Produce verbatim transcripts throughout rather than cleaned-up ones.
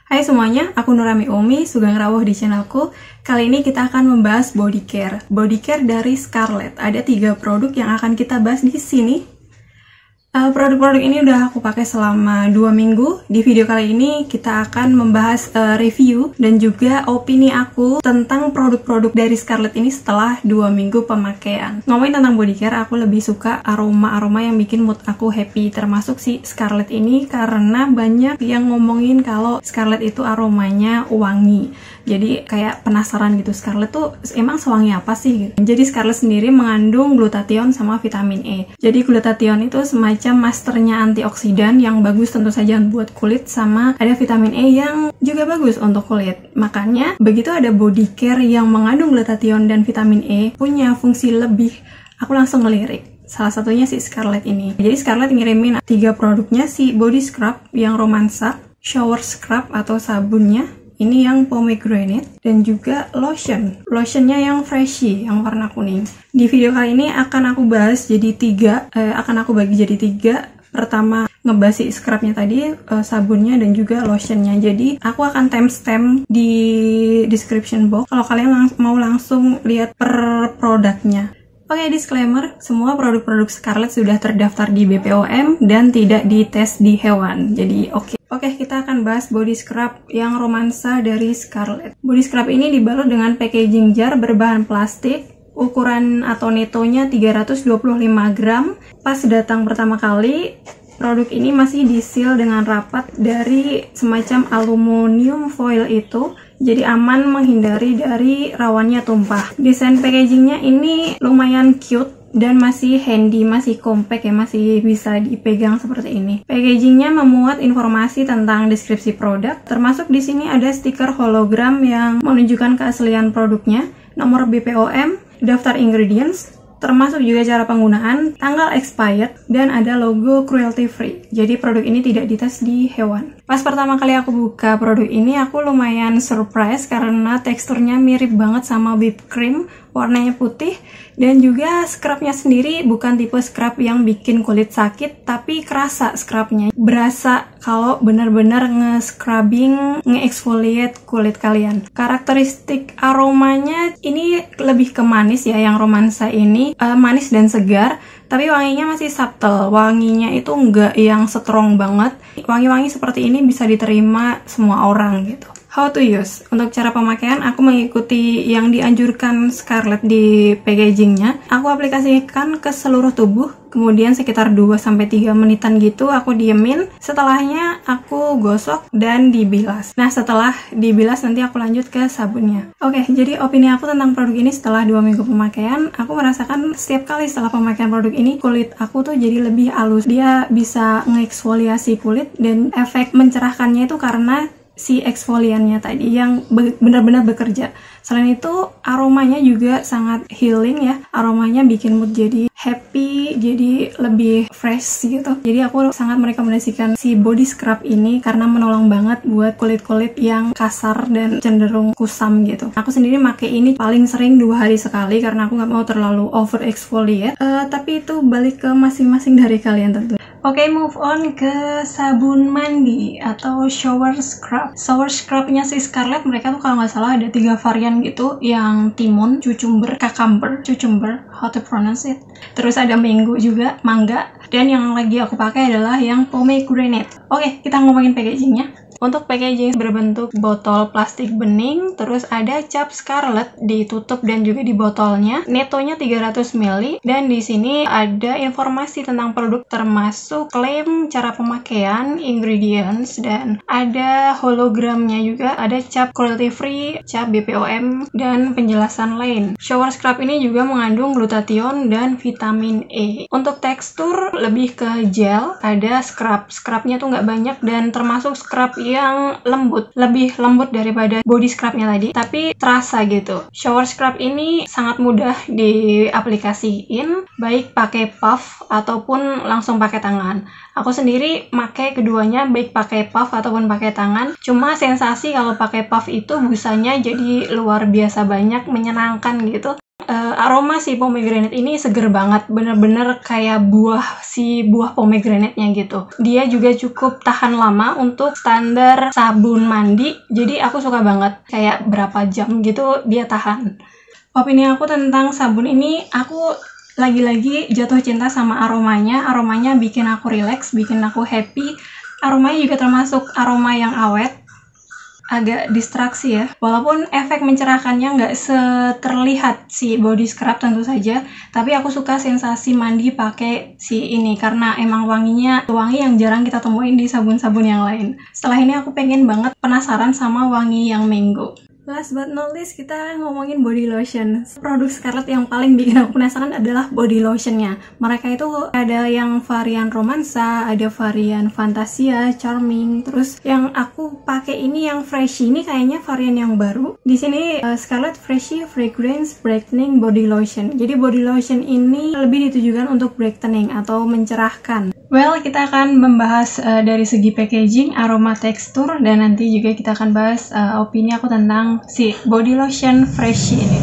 Hai semuanya, aku Nurami Umi, Sugeng Rawuh di channelku. Kali ini kita akan membahas body care. Body care dari Scarlett. Ada tiga produk yang akan kita bahas di sini. Uh, Produk-produk ini udah aku pakai selama dua minggu. Di video kali ini kita akan membahas uh, review dan juga opini aku tentang produk-produk dari Scarlett ini setelah dua minggu pemakaian. Ngomongin tentang body care, aku lebih suka aroma-aroma yang bikin mood aku happy, termasuk si Scarlett ini karena banyak yang ngomongin kalau Scarlett itu aromanya wangi. Jadi kayak penasaran gitu, Scarlett tuh emang sewangi apa sih? Gitu. Jadi Scarlett sendiri mengandung glutathione sama vitamin E. Jadi glutathione itu semacam masternya antioksidan yang bagus tentu saja buat kulit, sama ada vitamin E yang juga bagus untuk kulit. Makanya begitu ada body care yang mengandung glutathione dan vitamin E punya fungsi lebih, aku langsung ngelirik. Salah satunya si Scarlett ini. Jadi Scarlett ngirimin tiga produknya, si body scrub yang romansa, shower scrub atau sabunnya, ini yang pomegranate, dan juga lotion. Lotionnya yang freshy, yang warna kuning. Di video kali ini akan aku bahas jadi tiga, eh, akan aku bagi jadi tiga. Pertama, ngebahas si scrubnya tadi, eh, sabunnya, dan juga lotionnya. Jadi, aku akan timestamp di description box kalau kalian lang mau langsung lihat per produknya. Oke, okay, disclaimer, semua produk-produk Scarlett sudah terdaftar di B P O M dan tidak dites di hewan. Jadi, oke. Okay. Oke, okay, kita akan bahas body scrub yang romansa dari Scarlett. Body scrub ini dibalut dengan packaging jar berbahan plastik. Ukuran atau netonya tiga ratus dua puluh lima gram. Pas datang pertama kali, produk ini masih di-seal dengan rapat dari semacam aluminium foil itu. Jadi aman menghindari dari rawannya tumpah. Desain packagingnya ini lumayan cute dan masih handy, masih compact ya, masih bisa dipegang seperti ini. Packagingnya memuat informasi tentang deskripsi produk, termasuk di sini ada stiker hologram yang menunjukkan keaslian produknya, nomor B P O M, daftar ingredients, termasuk juga cara penggunaan, tanggal expired, dan ada logo cruelty free. Jadi produk ini tidak dites di hewan. Pas pertama kali aku buka produk ini, aku lumayan surprise karena teksturnya mirip banget sama whipped cream, warnanya putih, dan juga scrubnya sendiri bukan tipe scrub yang bikin kulit sakit, tapi kerasa scrubnya. Berasa kalau benar-benar nge-scrubbing, nge-exfoliate kulit kalian. Karakteristik aromanya ini lebih ke manis ya, yang romansa ini uh, manis dan segar, tapi wanginya masih subtle. Wanginya itu enggak yang strong banget. Wangi-wangi seperti ini bisa diterima semua orang gitu. How to use? Untuk cara pemakaian, aku mengikuti yang dianjurkan Scarlett di packagingnya. Aku aplikasikan ke seluruh tubuh, kemudian sekitar dua sampai tiga menitan gitu aku diemin. Setelahnya aku gosok dan dibilas. Nah, setelah dibilas nanti aku lanjut ke sabunnya. Oke, jadi opini aku tentang produk ini setelah dua minggu pemakaian, aku merasakan setiap kali setelah pemakaian produk ini, kulit aku tuh jadi lebih halus. Dia bisa mengeksfoliasi kulit, dan efek mencerahkannya itu karena si eksfoliannya tadi yang benar-benar bekerja. Selain itu, aromanya juga sangat healing ya. Aromanya bikin mood jadi happy, jadi lebih fresh gitu. Jadi aku sangat merekomendasikan si body scrub ini karena menolong banget buat kulit-kulit yang kasar dan cenderung kusam gitu. Aku sendiri pakai ini paling sering dua hari sekali karena aku nggak mau terlalu over exfoliate. Uh, tapi itu balik ke masing-masing dari kalian tentu. Oke, okay, move on ke sabun mandi atau shower scrub. Shower scrubnya si Scarlett, mereka tuh kalau nggak salah ada tiga varian gitu, yang timun, cucumber, cucumber, cucumber, how to pronounce it. Terus ada mango juga, mangga, dan yang lagi aku pakai adalah yang pomegranate. Oke, okay, kita ngomongin packagingnya. Untuk packaging berbentuk botol plastik bening, terus ada cap Scarlett ditutup dan juga di botolnya. Netonya tiga ratus mililiter, dan di sini ada informasi tentang produk termasuk klaim cara pemakaian, ingredients, dan ada hologramnya juga, ada cap cruelty free, cap B P O M, dan penjelasan lain. Shower scrub ini juga mengandung glutathione dan vitamin E. Untuk tekstur lebih ke gel, ada scrub. Scrubnya tuh nggak banyak dan termasuk scrub yang lembut, lebih lembut daripada body scrubnya tadi, tapi terasa gitu. Shower scrub ini sangat mudah diaplikasiin, baik pakai puff ataupun langsung pakai tangan. Aku sendiri pakai keduanya, baik pakai puff ataupun pakai tangan. Cuma sensasi kalau pakai puff itu busanya jadi luar biasa banyak, menyenangkan gitu. uh, aroma si pomegranate ini seger banget, bener-bener kayak buah si buah pomegranate-nya gitu. Dia juga cukup tahan lama untuk standar sabun mandi, jadi aku suka banget, kayak berapa jam gitu dia tahan. Opini aku tentang sabun ini, aku lagi-lagi jatuh cinta sama aromanya. Aromanya bikin aku relax, bikin aku happy. Aromanya juga termasuk aroma yang awet, agak distraksi ya. Walaupun efek mencerahkannya nggak seterlihat si body scrub tentu saja, tapi aku suka sensasi mandi pakai si ini karena emang wanginya wangi yang jarang kita temuin di sabun-sabun yang lain. Setelah ini aku pengen banget penasaran sama wangi yang mango. Last but not least, kita ngomongin body lotion. Produk Scarlett yang paling bikin aku penasaran adalah body lotionnya. Mereka itu ada yang varian romansa, ada varian fantasia, charming. Terus yang aku pakai ini yang freshy, ini kayaknya varian yang baru. Di sini uh, Scarlett Freshy Fragrance Brightening Body Lotion. Jadi body lotion ini lebih ditujukan untuk brightening atau mencerahkan. Well, kita akan membahas uh, dari segi packaging, aroma, tekstur, dan nanti juga kita akan bahas uh, opini aku tentang si body lotion Freshy ini.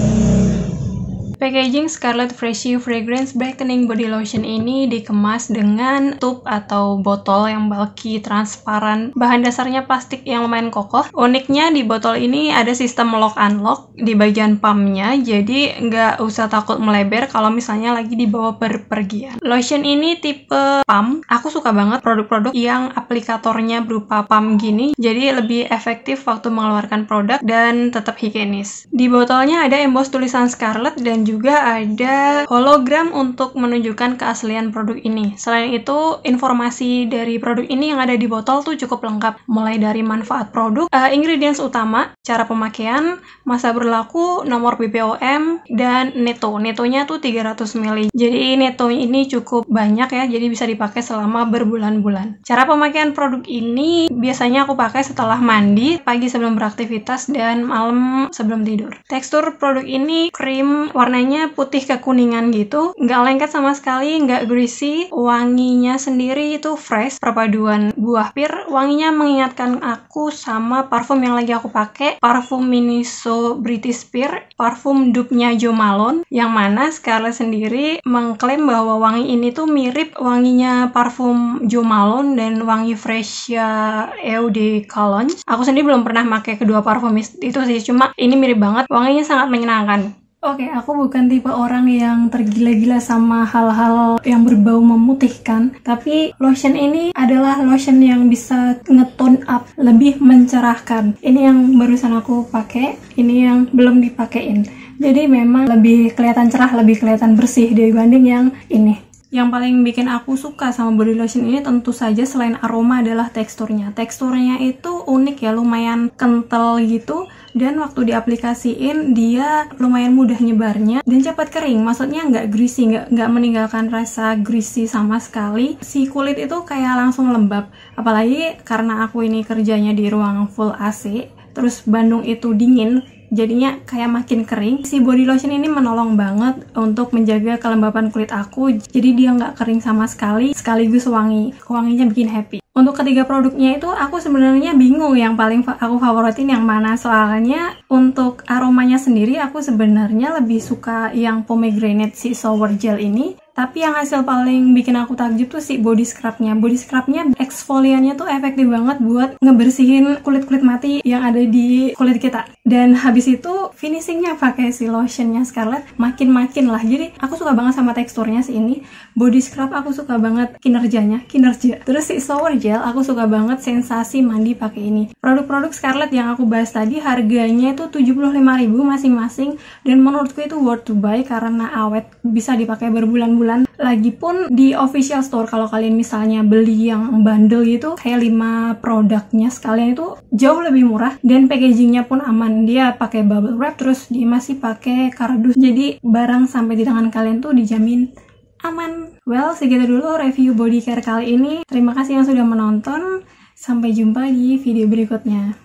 Packaging Scarlett Freshy Fragrance Brightening Body Lotion ini dikemas dengan tube atau botol yang bulky, transparan. Bahan dasarnya plastik yang lumayan kokoh. Uniknya di botol ini ada sistem lock-unlock di bagian pumpnya, jadi nggak usah takut melebar kalau misalnya lagi dibawa berpergian. Lotion ini tipe pump. Aku suka banget produk-produk yang aplikatornya berupa pump gini, jadi lebih efektif waktu mengeluarkan produk dan tetap higienis. Di botolnya ada emboss tulisan Scarlett dan juga juga ada hologram untuk menunjukkan keaslian produk ini. Selain itu, informasi dari produk ini yang ada di botol tuh cukup lengkap, mulai dari manfaat produk, uh, ingredients utama, cara pemakaian, masa berlaku, nomor B P O M, dan neto. Netonya tuh tiga ratus mililiter. Jadi neto ini cukup banyak ya, jadi bisa dipakai selama berbulan-bulan. Cara pemakaian produk ini biasanya aku pakai setelah mandi, pagi sebelum beraktivitas, dan malam sebelum tidur. Tekstur produk ini krim, warnanya putih kekuningan gitu, nggak lengket sama sekali, nggak greasy. Wanginya sendiri itu fresh, perpaduan buah pir. Wanginya mengingatkan aku sama parfum yang lagi aku pakai, parfum Miniso British Pear, parfum dupe-nya Jo Malone, yang mana Scarlett sendiri mengklaim bahwa wangi ini tuh mirip wanginya parfum Jo Malone dan wangi Fresia Eau de Cologne. Aku sendiri belum pernah pakai kedua parfum itu sih, cuma ini mirip banget, wanginya sangat menyenangkan. Oke, okay, aku bukan tipe orang yang tergila-gila sama hal-hal yang berbau memutihkan, tapi lotion ini adalah lotion yang bisa nge-tone up, lebih mencerahkan. Ini yang barusan aku pakai, ini yang belum dipakein. Jadi memang lebih kelihatan cerah, lebih kelihatan bersih dibanding yang ini. Yang paling bikin aku suka sama body lotion ini tentu saja selain aroma adalah teksturnya. Teksturnya itu unik ya, lumayan kental gitu. Dan waktu diaplikasiin dia lumayan mudah nyebarnya dan cepat kering. Maksudnya nggak greasy, nggak nggak meninggalkan rasa greasy sama sekali. Si kulit itu kayak langsung lembab. Apalagi karena aku ini kerjanya di ruang full A C, terus Bandung itu dingin, jadinya kayak makin kering. Si body lotion ini menolong banget untuk menjaga kelembapan kulit aku, jadi dia nggak kering sama sekali, sekaligus wangi. Wanginya bikin happy. Untuk ketiga produknya itu aku sebenarnya bingung yang paling fa aku favoritin yang mana, soalnya untuk aromanya sendiri aku sebenarnya lebih suka yang pomegranate si shower gel ini. Tapi yang hasil paling bikin aku takjub tuh si body scrubnya. Body scrubnya eksfoliannya tuh efektif banget buat ngebersihin kulit-kulit mati yang ada di kulit kita. Dan habis itu finishingnya pakai si lotionnya Scarlett makin-makin lah. Jadi aku suka banget sama teksturnya si ini. Body scrub aku suka banget kinerjanya, kinerja. Terus si shower gel aku suka banget sensasi mandi pakai ini. Produk-produk Scarlett yang aku bahas tadi harganya itu tujuh puluh lima ribu masing-masing, dan menurutku itu worth to buy karena awet, bisa dipakai berbulan-bulan. Lagipun di official store kalau kalian misalnya beli yang bundle gitu kayak lima produknya sekalian itu jauh lebih murah, dan packagingnya pun aman. Dia pakai bubble wrap, terus dia masih pakai kardus, jadi barang sampai di tangan kalian tuh dijamin aman. Well, segitu dulu review body care kali ini. Terima kasih yang sudah menonton. Sampai jumpa di video berikutnya.